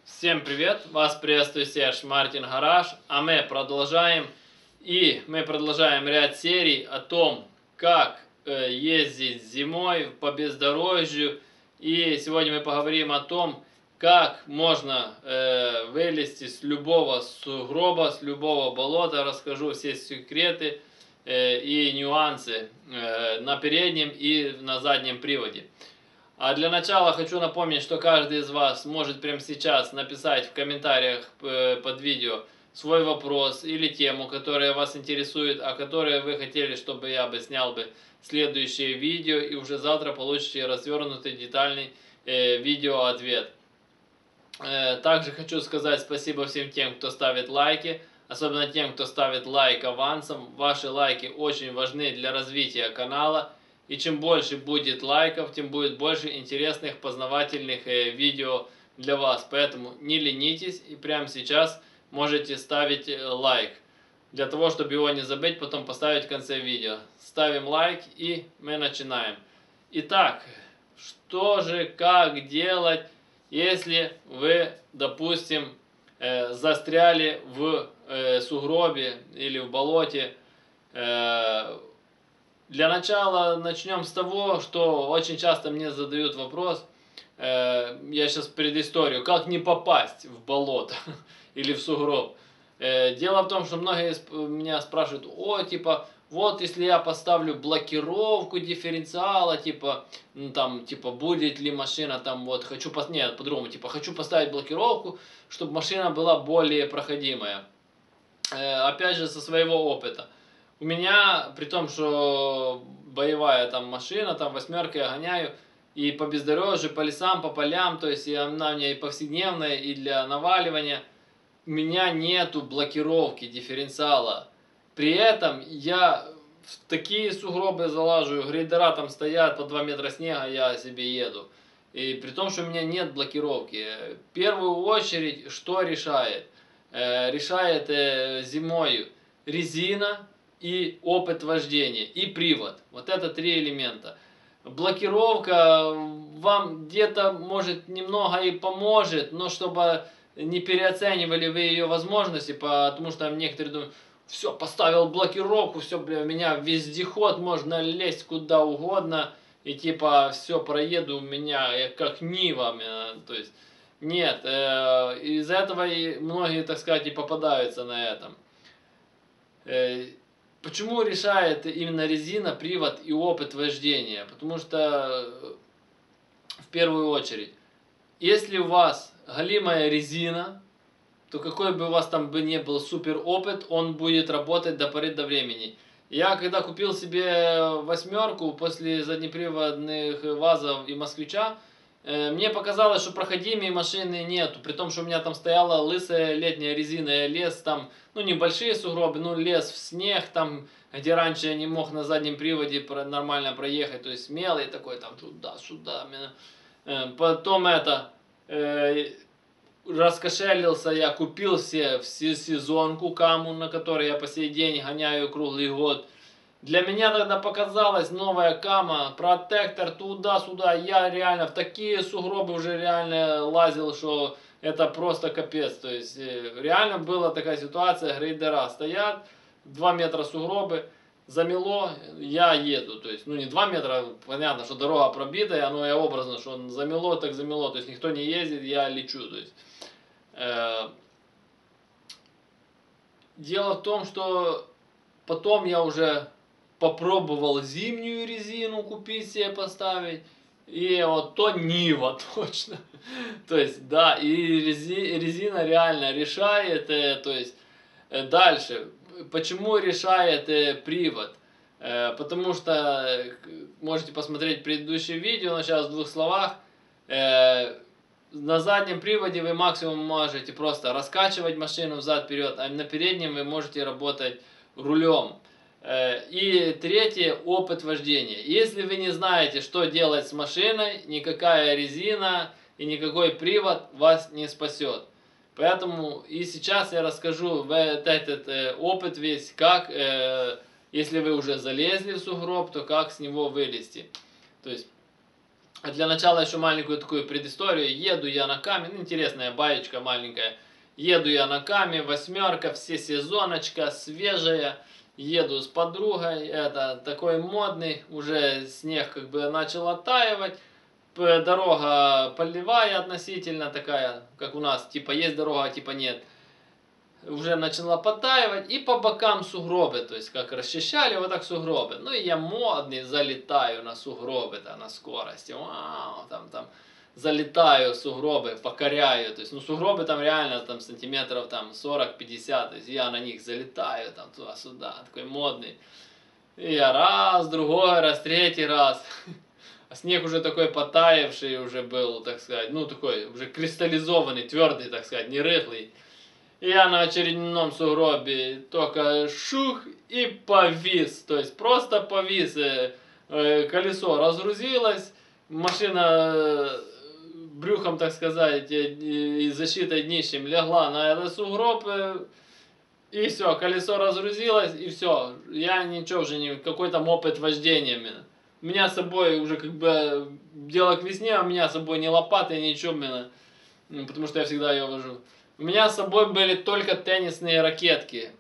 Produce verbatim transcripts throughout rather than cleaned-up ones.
Всем привет! Вас приветствует Серж Мартин Гараж, а мы продолжаем. И мы продолжаем ряд серий о том, как э, ездить зимой по бездорожью. И сегодня мы поговорим о том, как можно э, вылезти с любого сугроба, с любого болота. Расскажу все секреты э, и нюансы э, на переднем и на заднем приводе. А для начала хочу напомнить, что каждый из вас может прямо сейчас написать в комментариях под видео свой вопрос или тему, которая вас интересует, а которые вы хотели, чтобы я бы снял бы следующее видео, и уже завтра получите развернутый детальный э, видео-ответ. Э, также хочу сказать спасибо всем тем, кто ставит лайки, особенно тем, кто ставит лайк авансом. Ваши лайки очень важны для развития канала. И чем больше будет лайков, тем будет больше интересных познавательных э, видео для вас. Поэтому не ленитесь и прямо сейчас можете ставить лайк. Для того, чтобы его не забыть, потом поставить в конце видео. Ставим лайк и мы начинаем. Итак, что же, как делать, если вы, допустим, э, застряли в э, сугробе или в болоте. э, Для начала начнем с того, что очень часто мне задают вопрос, э, я сейчас предысторию, как не попасть в болото или в сугроб. Э, дело в том, что многие меня спрашивают, о, типа, вот если я поставлю блокировку дифференциала, типа, ну, там, типа, будет ли машина там, вот, хочу, нет, по-другому, типа, хочу поставить блокировку, чтобы машина была более проходимая. Э, опять же, со своего опыта. У меня, при том, что боевая там машина, там восьмерка я гоняю, и по бездорожью, по лесам, по полям, то есть она у меня и повседневная, и для наваливания, у меня нету блокировки дифференциала. При этом я в такие сугробы залажу, грейдера там стоят, по два метра снега, я себе еду. И при том, что у меня нет блокировки. В первую очередь, что решает? Э, решает э, зимой резина, и опыт вождения, и привод. Вот это три элемента. Блокировка вам где-то, может, немного и поможет, но чтобы не переоценивали вы ее возможности, потому что некоторые думают, все, поставил блокировку, все, бля, у меня вездеход, можно лезть куда угодно, и типа, все, проеду у меня, я как Нива, то есть, нет, э, из-за этого и многие, так сказать, и попадаются на этом. Э, Почему решает именно резина, привод и опыт вождения? Потому что, в первую очередь, если у вас галимая резина, то какой бы у вас там бы ни был супер опыт, он будет работать до поры до времени. Я когда купил себе восьмерку после заднеприводных ВАЗов и Москвича, мне показалось, что проходимой машины нету, при том, что у меня там стояла лысая летняя резина, я лез там, ну, небольшие сугробы, ну, лез в снег, там, где раньше я не мог на заднем приводе нормально проехать, то есть смелый такой, там, туда-сюда. Потом это, э, раскошелился я, купил себе всесезонку Каму, на которой я по сей день гоняю круглый год. Для меня тогда показалась новая Кама, протектор туда-сюда, я реально в такие сугробы уже реально лазил, что это просто капец. То есть реально была такая ситуация, грейдера стоят, два метра сугробы, замело, я еду. То есть, ну не два метра, понятно, что дорога пробитая, оно и образно, что замело, так замело, то есть никто не ездит, я лечу. То есть, э, дело в том, что потом я уже попробовал зимнюю резину купить себе, поставить. И вот то Нива точно. То есть, да, и резина реально решает. То есть, дальше. Почему решает привод? Потому что, можете посмотреть предыдущее видео, но сейчас в двух словах. На заднем приводе вы максимум можете просто раскачивать машину взад-вперед, а на переднем вы можете работать рулем. И третье, опыт вождения. Если вы не знаете, что делать с машиной, никакая резина и никакой привод вас не спасет. Поэтому и сейчас я расскажу этот опыт весь, как, если вы уже залезли в сугроб, то как с него вылезти. То есть, А для начала еще маленькую такую предысторию. Еду я на Каме, ну, интересная баечка маленькая. Еду я на Каме, восьмерка, все сезоночка, свежая. Еду с подругой, это такой модный, уже снег как бы начал оттаивать. Дорога полевая относительно такая, как у нас, типа есть дорога, а типа нет. Уже начала подтаивать, и по бокам сугробы, то есть как расчищали, вот так сугробы. Ну и я модный, залетаю на сугробы-то на скорости, вау, там, там, залетаю в сугробы, покоряю, то есть, ну сугробы там реально там сантиметров там сорок-пятьдесят, то есть я на них залетаю там туда-сюда, такой модный. И я раз, другой раз, третий раз. А снег уже такой потаявший уже был, так сказать, ну такой уже кристаллизованный, твердый, так сказать, не рыхлый. Я на очередном сугробе только шух и повис, то есть просто повис, колесо разгрузилось, машина брюхом, так сказать, и защитой днищем легла на этот сугроб, и все, колесо разгрузилось, и все, я ничего уже не, какой там опыт вождения именно. У меня с собой уже как бы дело к весне, у меня с собой ни лопаты, ничего именно, потому что я всегда ее вожу. У меня с собой были только теннисные ракетки.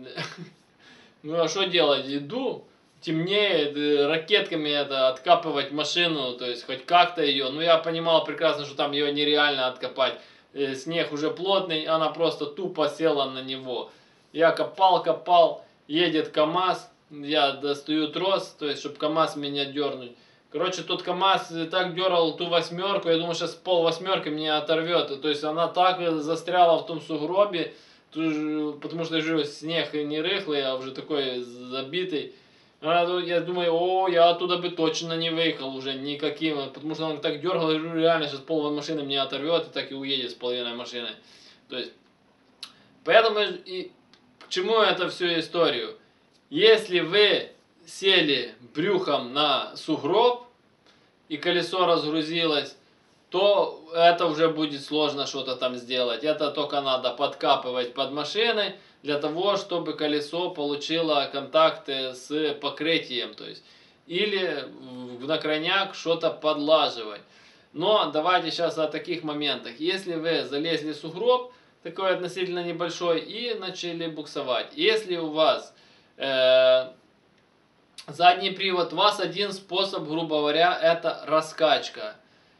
Ну а что делать? Иду, темнеет, ракетками это откапывать машину, то есть хоть как-то ее. Ну я понимал прекрасно, что там ее нереально откопать. Снег уже плотный, она просто тупо села на него. Я копал, копал, едет КамАЗ, я достаю трос, то есть чтобы КамАЗ меня дернуть. Короче, тот КамАЗ так дергал ту восьмерку, я думал, сейчас пол восьмерки меня оторвет. То есть она так застряла в том сугробе, потому что я живу, снег не рыхлый, а уже такой забитый. Я думаю, о, я оттуда бы точно не выехал уже никаким, потому что он так дергал, реально сейчас пол машины меня оторвет и так и уедет с половиной машины. То есть, поэтому и к чему это всю историю? Если вы сели брюхом на сугроб и колесо разгрузилось, то это уже будет сложно что-то там сделать. Это только надо подкапывать под машиной для того, чтобы колесо получило контакты с покрытием. То есть, или на крайняк что-то подлаживать. Но давайте сейчас о таких моментах. Если вы залезли в сугроб, такой относительно небольшой, и начали буксовать. Если у вас э, задний привод, у вас один способ, грубо говоря, это раскачка.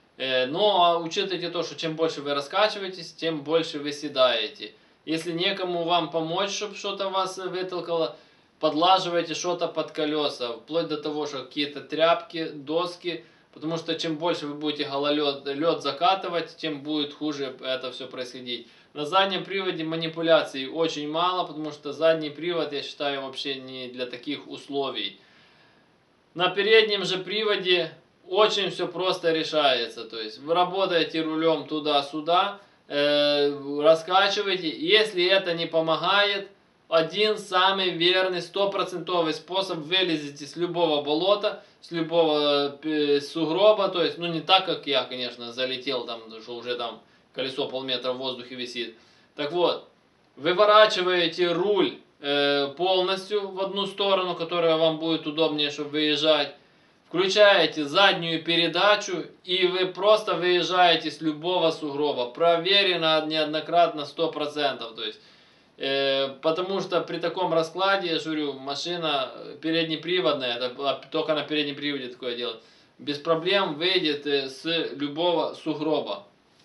Но учитывайте то, что чем больше вы раскачиваетесь, тем больше вы седаете. Если некому вам помочь, чтобы что-то вас вытолкало, подлаживайте что-то под колеса, вплоть до того, что какие-то тряпки, доски, потому что чем больше вы будете гололед, лед закатывать, тем будет хуже это все происходить. На заднем приводе манипуляций очень мало, потому что задний привод, я считаю, вообще не для таких условий. На переднем же приводе очень все просто решается. То есть вы работаете рулем туда-сюда, э, раскачиваете. Если это не помогает, один самый верный, стопроцентовый способ: вылезете с любого болота, с любого э, сугроба. То есть, ну не так, как я, конечно, залетел там, что уже там колесо полметра в воздухе висит. Так вот, выворачиваете руль э, полностью в одну сторону, которая вам будет удобнее, чтобы выезжать. Включаете заднюю передачу, и вы просто выезжаете с любого сугроба. Проверено неоднократно, сто процентов. То есть, э, потому что при таком раскладе, я же говорю, машина переднеприводная, это только на переднем приводе такое делать, без проблем выйдет с любого сугроба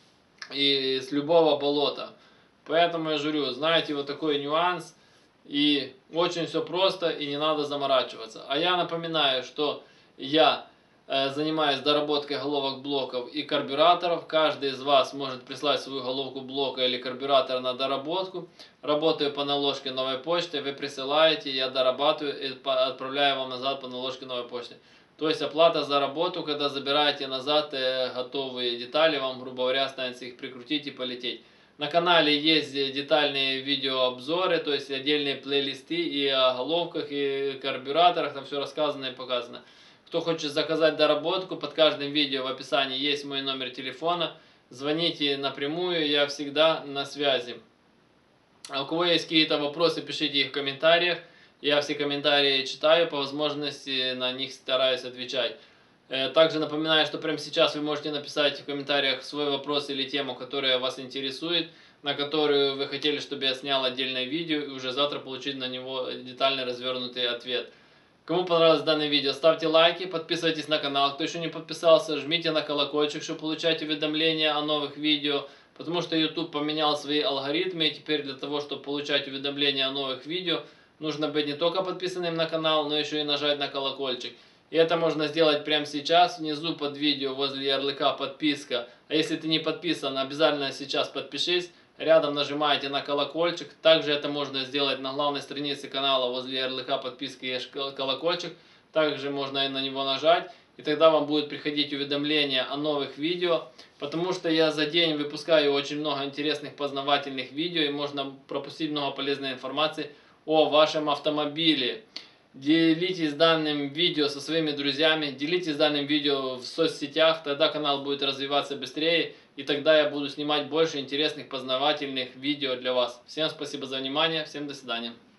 и с любого болота. Поэтому я же говорю, знаете вот такой нюанс, и очень все просто, и не надо заморачиваться. А я напоминаю, что я э, занимаюсь доработкой головок блоков и карбюраторов. Каждый из вас может прислать свою головку блока или карбюратора на доработку. Работаю по наложке новой почты, вы присылаете, я дорабатываю и отправляю вам назад по наложке новой почты. То есть оплата за работу, когда забираете назад э, готовые детали, вам, грубо говоря, останется их прикрутить и полететь. На канале есть детальные видеообзоры, то есть отдельные плейлисты и о головках, и карбюраторах, там все рассказано и показано. Кто хочет заказать доработку, под каждым видео в описании есть мой номер телефона. Звоните напрямую, я всегда на связи. А у кого есть какие-то вопросы, пишите их в комментариях. Я все комментарии читаю, по возможности на них стараюсь отвечать. Также напоминаю, что прямо сейчас вы можете написать в комментариях свой вопрос или тему, которая вас интересует, на которую вы хотели, чтобы я снял отдельное видео, и уже завтра получить на него детальный развернутый ответ. Кому понравилось данное видео, ставьте лайки, подписывайтесь на канал. Кто еще не подписался, жмите на колокольчик, чтобы получать уведомления о новых видео. Потому что YouTube поменял свои алгоритмы, и теперь для того, чтобы получать уведомления о новых видео, нужно быть не только подписанным на канал, но еще и нажать на колокольчик. И это можно сделать прямо сейчас, внизу под видео, возле ярлыка подписка. А если ты не подписан, обязательно сейчас подпишись. Рядом нажимаете на колокольчик. Также это можно сделать на главной странице канала, возле ярлыка подписка есть колокольчик. Также можно на него нажать. И тогда вам будет приходить уведомление о новых видео. Потому что я за день выпускаю очень много интересных познавательных видео. И можно пропустить много полезной информации о вашем автомобиле. Делитесь данным видео со своими друзьями, делитесь данным видео в соцсетях, тогда канал будет развиваться быстрее, и тогда я буду снимать больше интересных познавательных видео для вас. Всем спасибо за внимание, всем до свидания.